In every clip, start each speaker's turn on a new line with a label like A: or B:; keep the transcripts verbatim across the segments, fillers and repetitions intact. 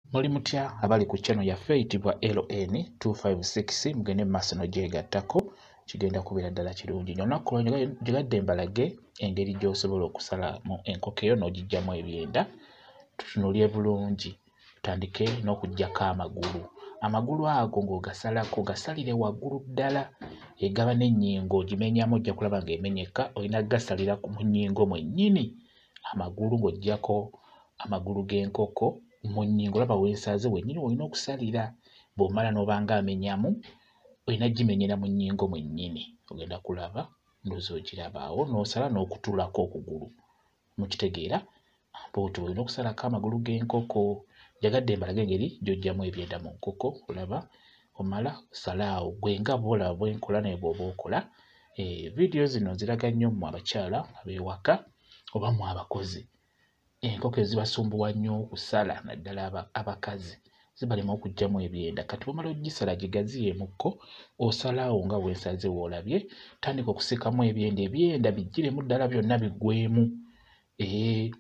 A: Muli mutya abali ku channel yaffe eyitibwa L N two five six mugende maaso n'ogyegattako kigenda kubeera ddala kirungi nnyo. Olunaku luno njigadde mbalage engeri gy'osobola okusalamu enkoko eyo n'ogiggyamu ebyenda. Tutunuulye bulungi, tutandike n'okuggyako amagulu. Amagulu ago ng'ogasalako gasalire waggulu ddala, egaba n'ennyingo ogimenyamu ojja kulaba ng'emenyeka, olina gasalira mu nnyingo mwennyini. Amagulu ng'oggyako amagulu g'enkoko mu nnyingo, olaba w'ensaze wennyini olina okusalira. Bw'omala n'obanga amenyamu, olina gimenyera mu nnyingo mwennyini. Ogenda kulaba ndowooza ogiraba awo n'osala n'okutuulako okugulu. Mukitegeera? Bw'otyo olina okusalako amagulu g'enkoko. Njagadde mbalage engeri gy'oggyamu ebyenda mu nkoko. Olaba omala salaawo gwe nga bw'olaba bwe nkola naye bw'oba okola. Vidiyo zino nziraga nnyo mmwe abakyala ab'ewaka oba mmwe abakozi. Enkoko ezibasumbuwa nnyo okusala naddala abakazi zibalema okuggyamu ebyenda. Kati bw'omala ogisala gigaziyeemukko, osalaawo nga bw'ensaze w'olabye, tandika okusikamu ebyenda. Ebyenda bijjiremu ddala byonna biggwemu. Ee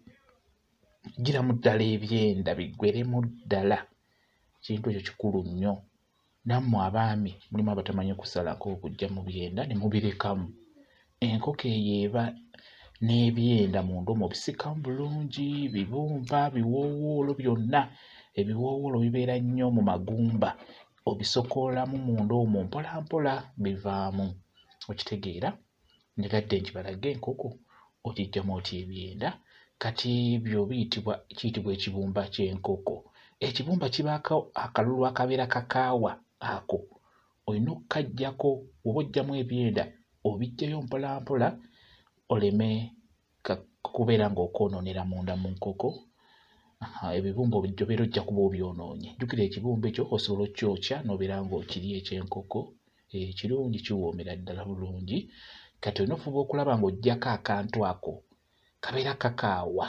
A: ggiramu ddala ebyenda biggweremu ddala. Kintu ekyo kikulu nnyo. Nammwe abaami mulimu abatamanyi kusalako okuggya mu byenda ne mubirekamu. Enkoko eyo eba n'ebyenda munda omwo obisikamu bulungi, bibumba, biwoowoolo byonna. Ebiwoowoolo bibeera nnyo mu magumba, obisokoolamu munda omwo mpola mpola bivaamu. Okitegeera? Njagadde nkibalage enkoko ogiggyamu otya ebyenda. Kati ebyo biyitibwa kiyitibwa ekibumba ky'enkoko. Ekibumba kibaako akalulu akabeera kakaawa ako. Olina okkaggyako, oba oggyamu ebyenda obiggyayo mpola mpola oleme kubeera ng'okwonoonera munda mu nkoko. Ebibumba obeera ojja kuba obyonoonye. Jjukira ekibumba ekyo osobola okyokya n'obeera ng'okirya eky'enkoko. Kirungi kiwoomera ddala bulungi. Kati olina ofuba okulaba ng'oggyako akantu ako kabeera kakaawa.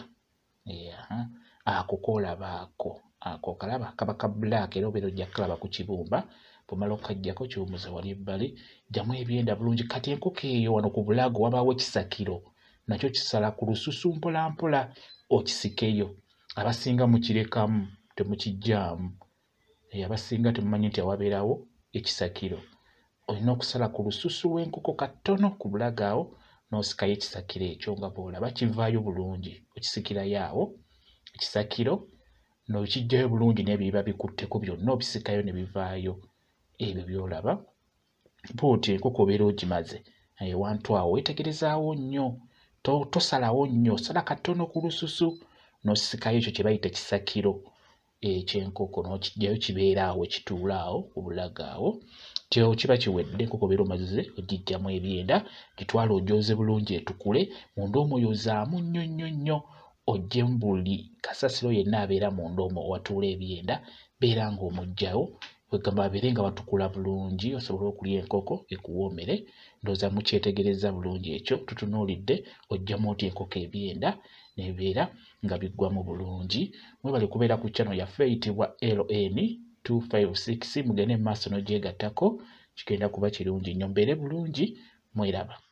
A: Ako koolaba ako. Ako kalaba kaba ka bbulaaka era obeera ojja kukalaba ku kibumba. Bw'omala okukaggyako kiwummuza wali ebbali. Ggyamu ebyenda bulungi. Kati enkoko eyo wano ku bulago wabaawo ekisakiro. Nakyo kisala ku lususu mpola mpola okisikeyo. Abasinga mukirekamu temukiggyaamu. Abasinga temumanyi nti awabeerawo ekisakiro. Olina okusala ku lususu lw'enkoko katono ku bulago awo n'osikayo ekisakiro ekyo nga bw'olaba kivaayo bulungi. Okisikirayo awo ekisakiro n'okiggyayo bulungi n'ebiba bikutteko byonna obisikayo ne bivaayo. Ebyo by'olaba bw'otyo enkoko obeera ogimaze. Ewantu awo weetegerezaawo nnyo. Tosalawo nnyo, sala katono ku lususu n'osikayo ekyo kye bayita ekisakiro eky'enkoko n'okiggyayo kibeera awo ekituula awo ku bulago awo. Kyo kiba kiwedde, enkoko obeera omaze ogiggyamu ebyenda. Gitwale ogyoze bulungi etukule, munda omwo yozaamu nnyo nnyo nnyo. Oggyemu buli kasasiro yenna abeera munda omwo watuula ebyenda, beera ng'omuggyawo. Kwegamba babeere nga batukula bulungi osobole okulya enkoko ekuwoomere. Ndowooza mukyetegereza bulungi ekyo. Tutunuulidde oggyamu otya enkoko ebyenda n'ebibeera nga biggwamu bulungi. Mwebale kubeera ku channel yaffe eyitibwa L N two five six mugende mu maaso n'ogyegattako. Kigenda kuba kirungi nnyo. Mbeere bulungi, mweraba.